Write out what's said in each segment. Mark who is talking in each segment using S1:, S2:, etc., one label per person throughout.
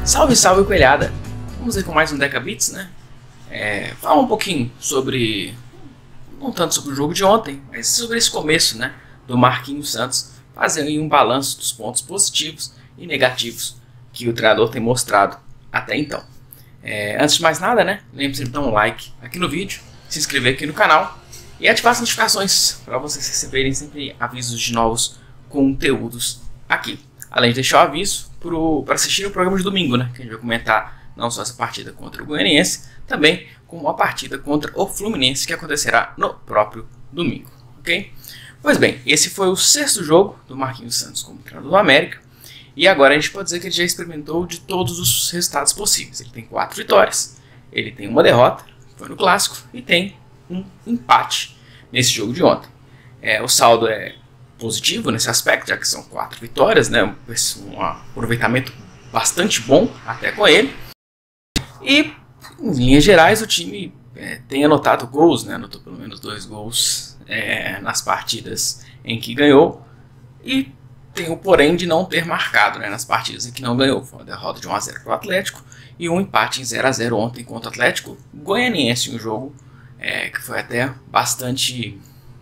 S1: Salve, salve, coelhada! Vamos aí com mais um Decabits, né? Falar um pouquinho sobre, não tanto sobre o jogo de ontem, mas sobre esse começo, né, do Marquinhos Santos, fazer aí um balanço dos pontos positivos e negativos que o treinador tem mostrado até então. Antes de mais nada, né, lembre-se de dar um like aqui no vídeo, se inscrever aqui no canal e ativar as notificações para vocês receberem sempre avisos de novos conteúdos aqui. Além de deixar o aviso para assistir o programa de domingo, né, que a gente vai comentar não só essa partida contra o Goianiense, também como a partida contra o Fluminense, que acontecerá no próprio domingo, ok? Pois bem, esse foi o sexto jogo do Marquinhos Santos como treinador do América, e agora a gente pode dizer que ele já experimentou de todos os resultados possíveis. Ele tem 4 vitórias, ele tem uma derrota, foi no Clássico, e tem um empate nesse jogo de ontem. O saldo é positivo nesse aspecto, já que são 4 vitórias, né? Um aproveitamento bastante bom até com ele. E em linhas gerais o time tem anotado gols, né? Anotou pelo menos 2 gols nas partidas em que ganhou, e tem o porém de não ter marcado, né, nas partidas em que não ganhou. Foi uma derrota de 1 a 0 para o Atlético e um empate em 0 a 0 ontem contra o Atlético Goianiense, um jogo que foi até bastante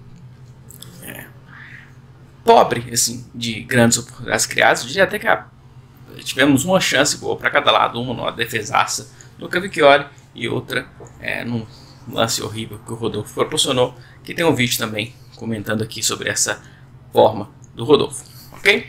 S1: pobre, assim, de grandes oportunidades criadas. Eu diria até que tivemos uma chance boa para cada lado, uma numa defesaça do Cavicchioli e outra num lance horrível que o Rodolfo proporcionou, que tem um vídeo também comentando aqui sobre essa forma do Rodolfo, ok?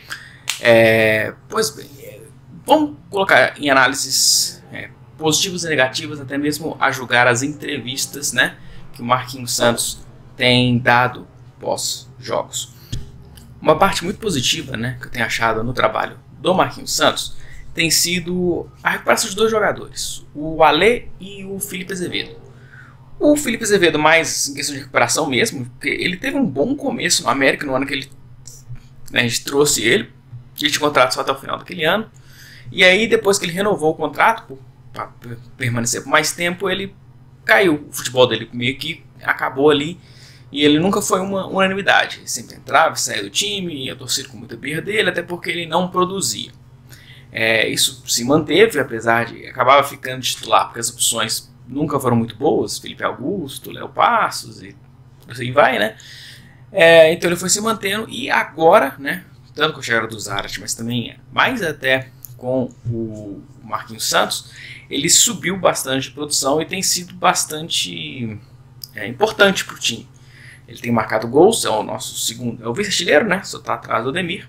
S1: Pois bem, vamos colocar em análises positivas e negativas, até mesmo a julgar as entrevistas, né, que o Marquinhos Santos tem dado pós-jogos. Uma parte muito positiva, né, que eu tenho achado no trabalho do Marquinhos Santos tem sido a recuperação de 2 jogadores, o Alê e o Felipe Azevedo. O Felipe Azevedo mais em questão de recuperação mesmo, porque ele teve um bom começo no América no ano que a gente trouxe ele tinha contrato só até o final daquele ano, e aí depois que ele renovou o contrato para permanecer por mais tempo, ele caiu, o futebol dele meio que acabou ali. E ele nunca foi uma unanimidade, ele sempre entrava e saía do time, e a torcida com muita birra dele, até porque ele não produzia. Isso se manteve, apesar de acabava ficando titular, porque as opções nunca foram muito boas, Felipe Augusto, Léo Passos e assim vai, né? Então ele foi se mantendo, e agora, né, tanto com a chegada do Zarate, mas também mais até com o Marquinhos Santos, ele subiu bastante de produção e tem sido bastante importante para o time. Ele tem marcado gols, é o nosso segundo, é o vice-artilheiro, né? Só está atrás do Ademir.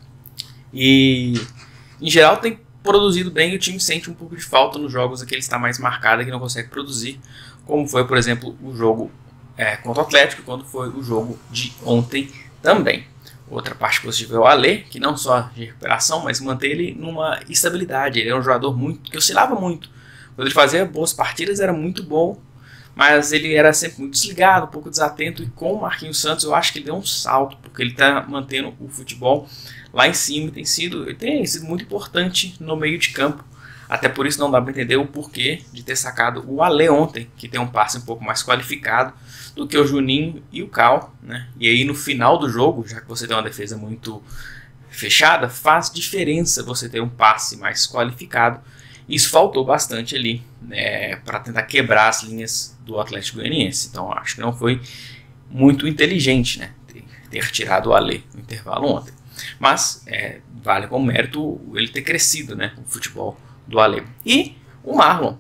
S1: E em geral tem produzido bem, e o time sente um pouco de falta nos jogos em que ele está mais marcado e que não consegue produzir, como foi, por exemplo, o jogo contra o Atlético, quando foi o jogo de ontem também. Outra parte positiva é o Alê, que não só de recuperação, mas mantém ele numa estabilidade. Ele é um jogador que oscilava muito. Quando ele fazia boas partidas era muito bom, mas ele era sempre muito desligado, um pouco desatento, e com o Marquinhos Santos eu acho que ele deu um salto, porque ele está mantendo o futebol lá em cima, ele tem sido muito importante no meio de campo. Até por isso não dá para entender o porquê de ter sacado o Alê ontem, que tem um passe um pouco mais qualificado do que o Juninho e o Cal, né? E aí no final do jogo, já que você tem uma defesa muito fechada, faz diferença você ter um passe mais qualificado. Isso faltou bastante ali, né, para tentar quebrar as linhas do Atlético Goianiense. Então acho que não foi muito inteligente, né, ter tirado o Alê no intervalo ontem. Mas vale como mérito ele ter crescido, né, o futebol do Alê. E o Marlon,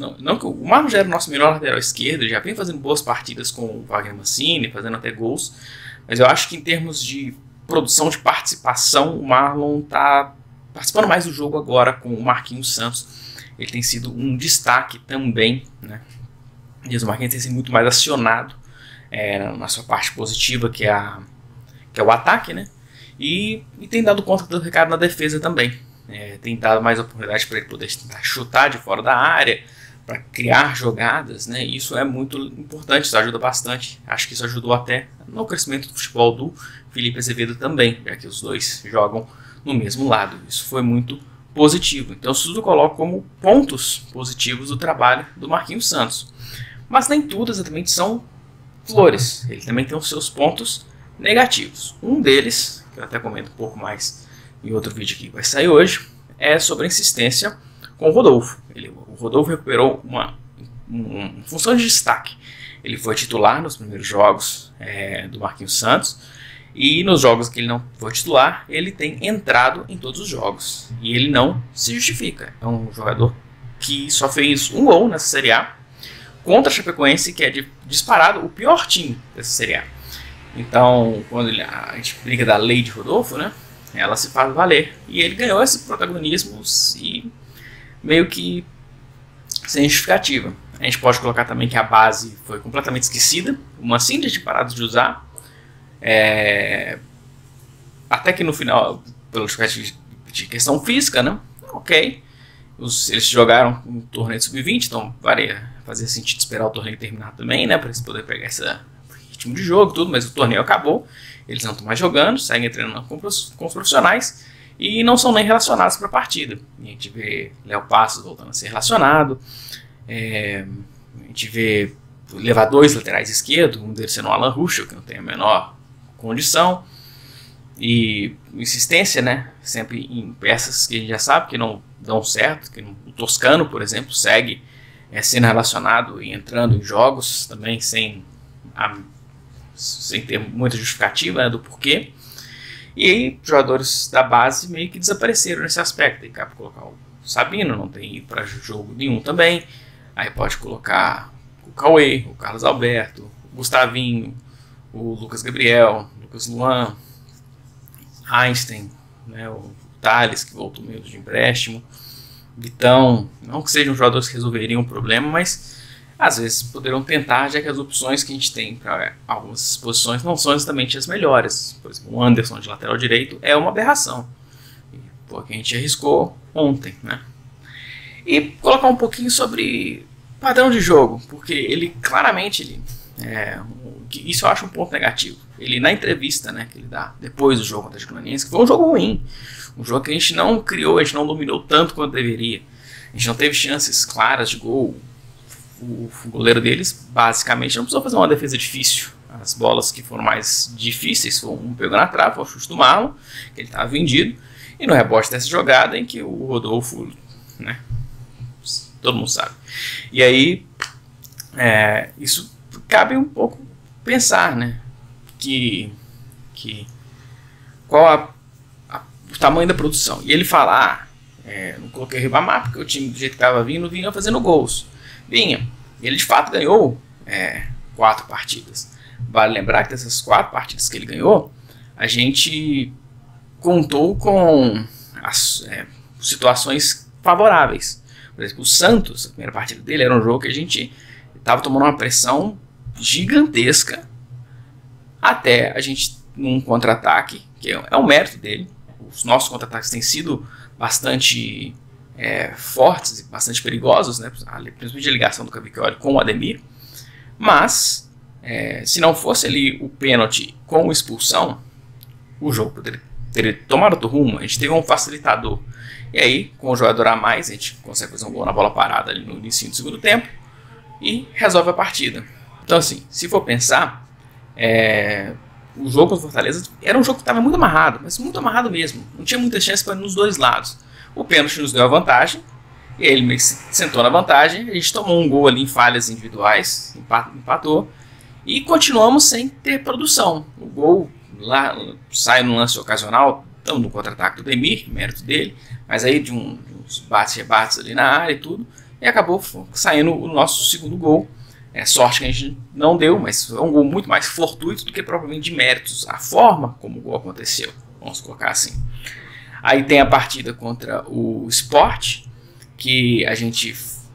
S1: o Marlon já era o nosso melhor lateral esquerdo, já vem fazendo boas partidas com o Wagner Mancini, fazendo até gols. Mas eu acho que em termos de produção de participação, o Marlon está participando mais do jogo agora com o Marquinhos Santos. Ele tem sido um destaque também, né? E o Marquinhos tem sido muito mais acionado na sua parte positiva, que é o ataque, né? E tem dado conta do recado na defesa também. Tem dado mais oportunidade para ele poder tentar chutar de fora da área, para criar jogadas, né? E isso é muito importante, isso ajuda bastante. Acho que isso ajudou até no crescimento do futebol do Felipe Azevedo também, já que os dois jogam no mesmo lado. Isso foi muito positivo. Então isso tudo coloca como pontos positivos do trabalho do Marquinhos Santos. Mas nem tudo exatamente são flores. Ele também tem os seus pontos negativos. Um deles, que eu até comento um pouco mais em outro vídeo que vai sair hoje, é sobre a insistência com o Rodolfo. O Rodolfo recuperou uma função de destaque. Ele foi titular nos primeiros jogos do Marquinhos Santos, e nos jogos que ele não foi titular, ele tem entrado em todos os jogos, e ele não se justifica. É um jogador que só fez um gol nessa Série A contra a Chapecoense, que é disparado o pior time dessa Série A. Então, quando a gente brinca da lei de Rodolfo, né, ela se faz valer, e ele ganhou esse protagonismo e meio que sem justificativa. A gente pode colocar também que a base foi completamente esquecida, uma simples parada de usar, até que no final, pelo de questão física, né? Ok, eles jogaram um torneio de sub-20, então fazia sentido esperar o torneio terminar também, né, para eles poderem pegar esse ritmo de jogo, tudo, mas o torneio acabou, eles não estão mais jogando, seguem treinando com os profissionais e não são nem relacionados para a partida. A gente vê Léo Passos voltando a ser relacionado, a gente vê levar 2 laterais esquerdos, um deles sendo o Alan Ruschel, que não tem a menor condição, e insistência, né, sempre em peças que a gente já sabe que não dão certo, que o Toscano, por exemplo, segue sendo relacionado e entrando em jogos também sem ter muita justificativa, né, do porquê. E aí, jogadores da base meio que desapareceram nesse aspecto. Aí cabe colocar o Sabino, não tem ido para jogo nenhum também. Aí pode colocar o Cauê, o Carlos Alberto, o Gustavinho, o Lucas Gabriel, o Lucas Luan, Einstein, né, o Thales, que voltou meio de empréstimo, Vitão. Não que sejam jogadores que resolveriam o problema, mas às vezes poderão tentar, já que as opções que a gente tem para algumas posições não são exatamente as melhores. Por exemplo, o Anderson de lateral direito é uma aberração, porque a gente arriscou ontem, né? E colocar um pouquinho sobre padrão de jogo, porque ele claramente, isso eu acho um ponto negativo. Ele, na entrevista, né, que ele dá depois do jogo contra o Atlético Goianiense, que foi um jogo ruim, um jogo que a gente não criou, a gente não dominou tanto quanto deveria, a gente não teve chances claras de gol. O goleiro deles basicamente não precisou fazer uma defesa difícil. As bolas que foram mais difíceis, um pegou na trave, foi o chute do Marlon, que ele estava vendido, e no rebote dessa jogada em que o Rodolfo, né, todo mundo sabe. E aí, isso cabe um pouco pensar, né, qual o tamanho da produção. E ele fala, não coloquei o Ribamar porque o time do jeito que estava vindo vinha fazendo gols. Vinha. Ele de fato ganhou 4 partidas. Vale lembrar que dessas 4 partidas que ele ganhou, a gente contou com as situações favoráveis. Por exemplo, o Santos, a primeira partida dele, era um jogo que a gente estava tomando uma pressão gigantesca até a gente, num contra-ataque, que é um mérito dele. Os nossos contra-ataques têm sido bastante fortes e bastante perigosos, né? Principalmente a ligação do Cavicchioli com o Ademir. Mas, se não fosse ali o pênalti com expulsão, o jogo poderia ter tomado outro rumo. A gente teve um facilitador. E aí, com o jogador a mais, a gente consegue fazer um gol na bola parada ali no início do segundo tempo e resolve a partida. Então, assim, se for pensar, o jogo contra o Fortaleza era um jogo que estava muito amarrado, mas muito amarrado mesmo. Não tinha muita chance para nos dois lados. O pênalti nos deu a vantagem, e aí ele meio que sentou na vantagem. A gente tomou um gol ali em falhas individuais, empatou, e continuamos sem ter produção. O gol lá sai num lance ocasional, então no contra-ataque do Demir, mérito dele, mas aí de uns bates-rebates ali na área e tudo, e acabou saindo o nosso segundo gol. Sorte que a gente não deu, mas é um gol muito mais fortuito do que propriamente de méritos. A forma como o gol aconteceu, vamos colocar assim. Aí tem a partida contra o Sport, que a gente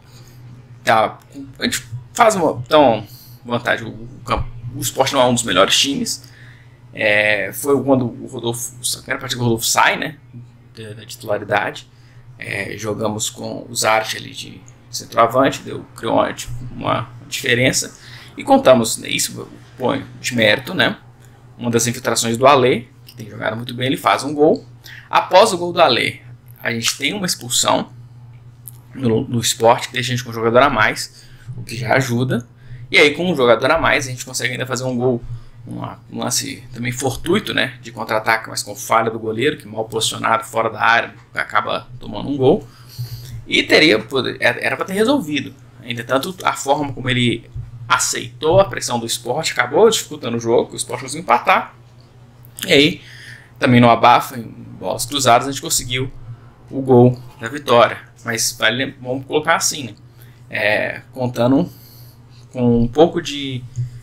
S1: faz uma vantagem. O Sport não é um dos melhores times. Foi quando a primeira partida que o Rodolfo sai, né, da titularidade. Jogamos com o Zarte ali de centroavante, criou uma diferença. E contamos, né, isso põe de mérito, né? Uma das infiltrações do Alê, que tem jogado muito bem, ele faz um gol. Após o gol do Alê, a gente tem uma expulsão no Sport, que deixa a gente com um jogador a mais, o que já ajuda. E aí, com um jogador a mais, a gente consegue ainda fazer um gol, um lance também fortuito, né, de contra-ataque, mas com falha do goleiro, que mal posicionado, fora da área, acaba tomando um gol. E era para ter resolvido. Entretanto, a forma como ele aceitou a pressão do Sport acabou dificultando o jogo, o Sport conseguiu empatar. E aí, também no abafa, em bolas cruzadas, a gente conseguiu o gol da vitória. Mas vamos colocar assim, né? Contando com um pouco de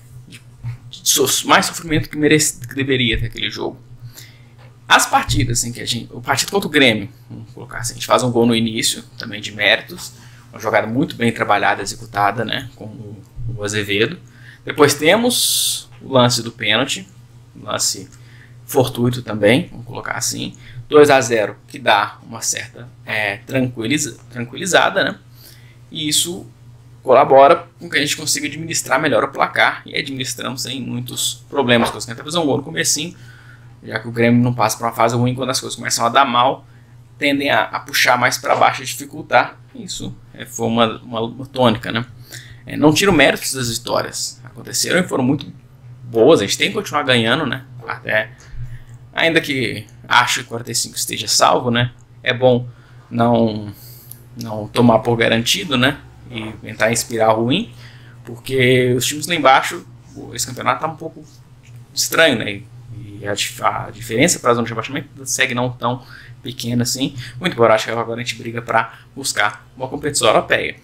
S1: mais sofrimento que deveria ter aquele jogo. As partidas em que o partido contra o Grêmio, vamos colocar assim, a gente faz um gol no início, também de méritos, uma jogada muito bem trabalhada, executada, né, com o Azevedo. Depois temos o lance do pênalti, lance fortuito também, vamos colocar assim, 2-0, que dá uma certa tranquilizada, né, e isso colabora com que a gente consiga administrar melhor o placar, e administramos sem muitos problemas, conseguimos até fazer um gol no comecinho, já que o Grêmio não passa por uma fase ruim, quando as coisas começam a dar mal, tendem a puxar mais para baixo e dificultar. Isso foi uma tônica, né? Não tiro méritos das vitórias, aconteceram e foram muito boas, a gente tem que continuar ganhando, né? Ainda que acho que 45 esteja salvo, né? É bom não tomar por garantido, né? E tentar inspirar ruim, porque os times lá embaixo, esse campeonato tá um pouco estranho, né? E a diferença para a zona de rebaixamento segue não tão pequena assim. Muito embora acho que agora a gente briga para buscar uma competição europeia.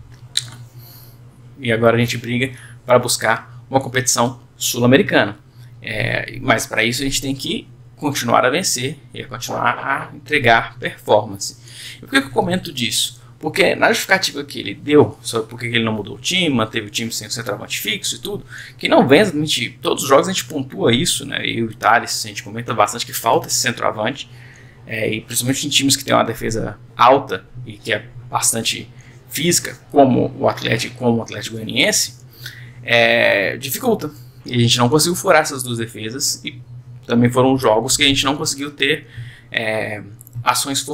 S1: E agora a gente briga para buscar uma competição sul-americana. Mas para isso a gente tem que continuar a vencer e continuar a entregar performance. E por que eu comento disso? Porque na justificativa que ele deu sobre por que ele não mudou o time, manteve o time sem o centroavante fixo e tudo, que não vem exatamente todos os jogos a gente pontua isso, né? Eu e o Thales, a gente comenta bastante que falta esse centroavante, e principalmente em times que tem uma defesa alta e que é bastante física, como o Atlético Goianiense, dificulta. E a gente não conseguiu furar essas duas defesas, e também foram jogos que a gente não conseguiu ter ações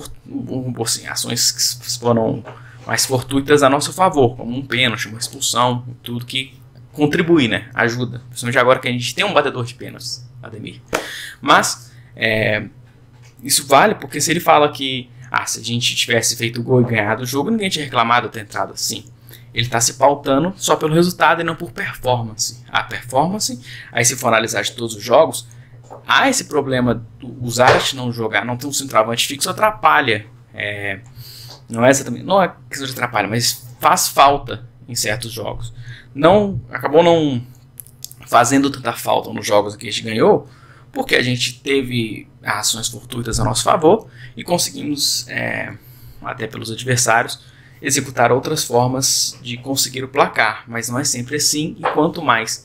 S1: que foram mais fortuitas a nosso favor, como um pênalti, uma expulsão, tudo que contribui, né? Ajuda. Principalmente agora que a gente tem um batedor de pênaltis, Ademir. Mas isso vale porque se ele fala que se a gente tivesse feito o gol e ganhado o jogo, ninguém tinha reclamado ter entrado assim. Ele está se pautando só pelo resultado e não por performance. A performance, aí se for analisar de todos os jogos, há esse problema do Zárate não jogar, não ter um centroavante fixo, atrapalha. Não é questão de atrapalha, mas faz falta em certos jogos. Acabou não fazendo tanta falta nos jogos que a gente ganhou, porque a gente teve ações fortuitas a nosso favor e conseguimos, até pelos adversários, executar outras formas de conseguir o placar. Mas não é sempre assim, e quanto mais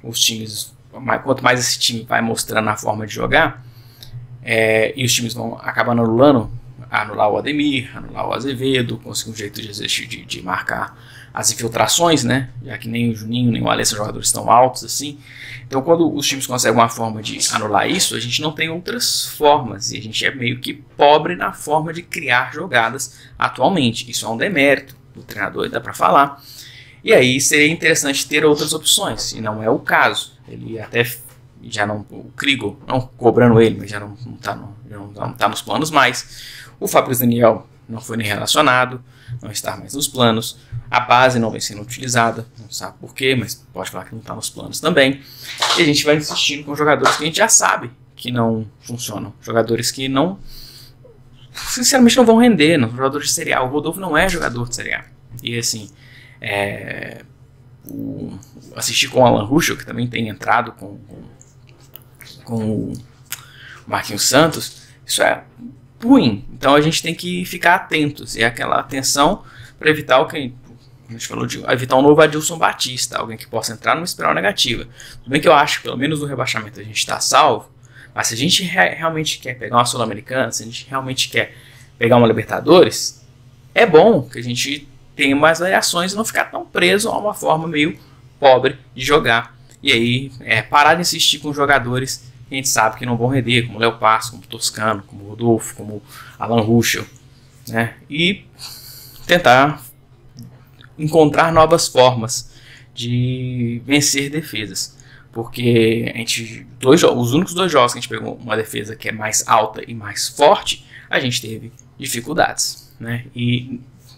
S1: esse time vai mostrando a forma de jogar, e os times vão acabando anular o Ademir, anular o Azevedo, conseguir um jeito de marcar as infiltrações, né? Já que nem o Juninho nem o Alê são jogadores tão altos assim. Então, quando os times conseguem uma forma de anular isso, a gente não tem outras formas, e a gente é meio que pobre na forma de criar jogadas atualmente. Isso é um demérito do treinador, dá para falar. E aí seria interessante ter outras opções, e não é o caso. Ele até já não, o Krigo, não cobrando ele, mas já não tá nos planos mais. O Fabrício Daniel não foi nem relacionado, não está mais nos planos. A base não vem sendo utilizada, não sabe porquê, mas pode falar que não está nos planos também. E a gente vai insistindo com jogadores que a gente já sabe que não funcionam. Jogadores que não, sinceramente, não vão render, não, jogadores de Série A. O Rodolfo não é jogador de Série A. E assim, assistir com o Alan Ruschel, que também tem entrado com o Marquinhos Santos, isso é ruim. Então a gente tem que ficar atentos, e aquela atenção para evitar o que a gente falou, evitar um novo Adilson Batista, alguém que possa entrar numa espiral negativa. Tudo bem que eu acho que pelo menos no rebaixamento a gente está salvo, mas se a gente realmente quer pegar uma Sul-Americana, se a gente realmente quer pegar uma Libertadores, é bom que a gente tenha mais variações e não ficar tão preso a uma forma meio pobre de jogar. E aí parar de insistir com jogadores que a gente sabe que não vão render, como Léo Passo, como Toscano, como Rodolfo, como Alan Ruschel, né? E tentar encontrar novas formas de vencer defesas, porque os únicos dois jogos que a gente pegou uma defesa que é mais alta e mais forte, a gente teve dificuldades, né? E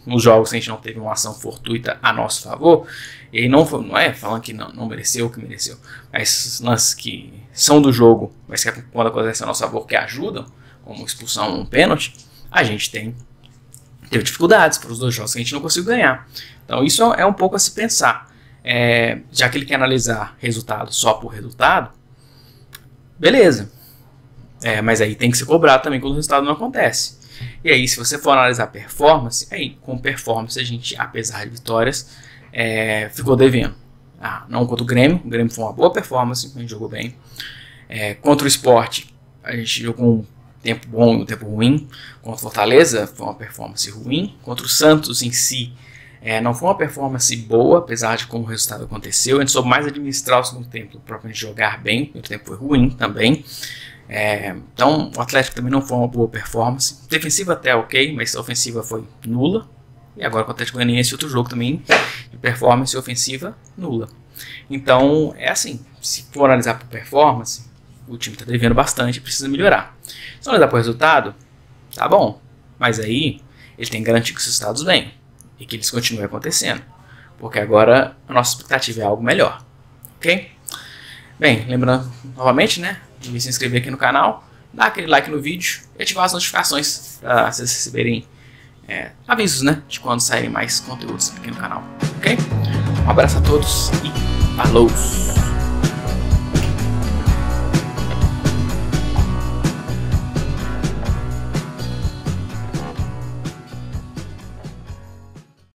S1: nos jogos que a gente não teve uma ação fortuita a nosso favor, e aí não é falando que não mereceu, que mereceu, mas esses lances que são do jogo, mas que quando acontece a nosso favor, que ajudam, como expulsão ou um pênalti, a gente teve dificuldades para os dois jogos que a gente não conseguiu ganhar. Então isso é um pouco a se pensar. Já que ele quer analisar resultado só por resultado, beleza. Mas aí tem que se cobrar também quando o resultado não acontece. E aí, se você for analisar performance, aí com performance a gente, apesar de vitórias, ficou devendo. Não contra o Grêmio foi uma boa performance, a gente jogou bem. Contra o Sport, a gente jogou um tempo bom e um tempo ruim. Contra o Fortaleza, foi uma performance ruim. Contra o Santos em si, não foi uma performance boa, apesar de como o resultado aconteceu. A gente soube mais administrar o segundo tempo, propriamente jogar bem. O primeiro tempo foi ruim também. Então o Atlético também não foi uma boa performance. Defensiva até ok, mas a ofensiva foi nula. E agora com o Atlético Goianiense, outro jogo também de performance e ofensiva nula. Então é assim, se for analisar por performance, o time está devendo bastante e precisa melhorar. Se analisar por resultado, tá bom, mas aí ele tem que garantir que os resultados venham e que eles continuem acontecendo, porque agora a nossa expectativa é algo melhor, ok? Bem, lembrando novamente, né, de se inscrever aqui no canal, dar aquele like no vídeo e ativar as notificações para vocês receberem avisos, né, de quando saírem mais conteúdos aqui no canal, ok? Um abraço a todos e falou!